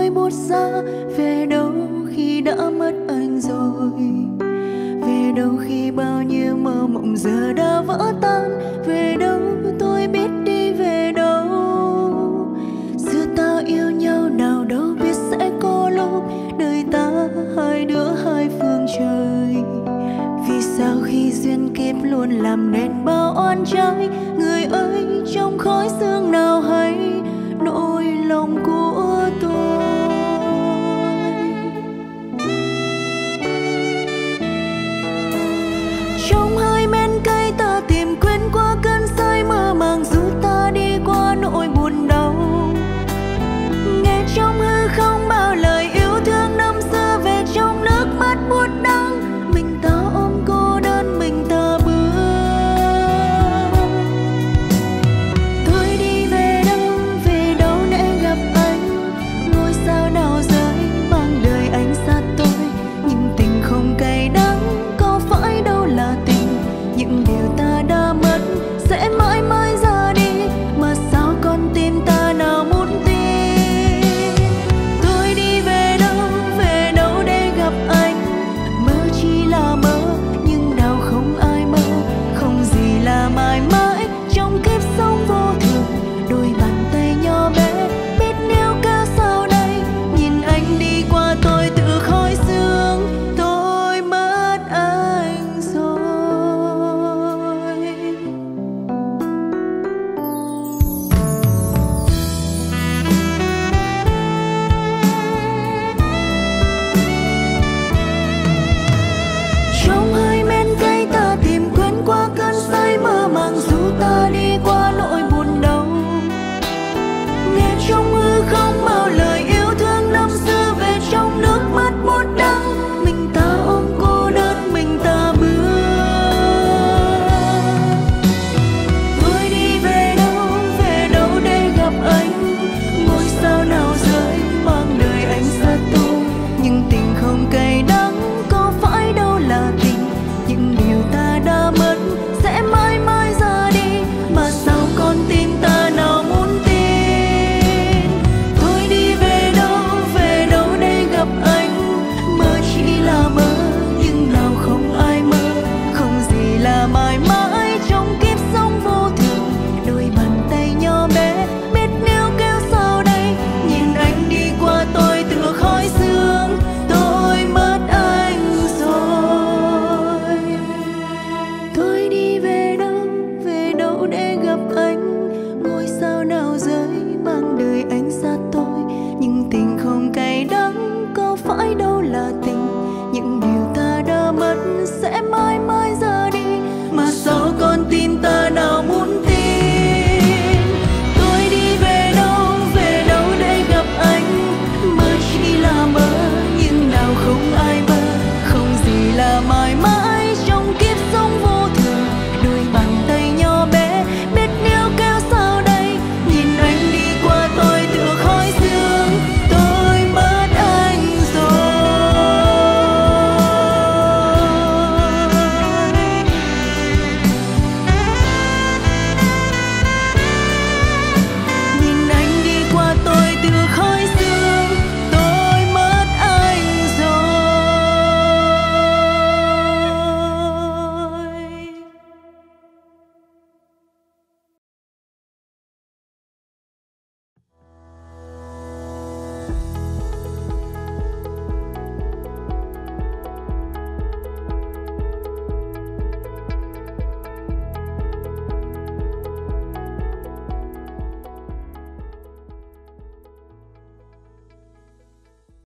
tôi buốt giá. Về đâu khi đã mất anh rồi, về đâu khi bao nhiêu mơ mộng giờ đã vỡ tan. Về đâu tôi biết đi về đâu. Xưa ta yêu nhau nào đâu biết sẽ có lúc đời ta hai đứa hai phương trời. Vì sao khi duyên kiếp luôn làm nên bao oan trái, người ơi trong khói sương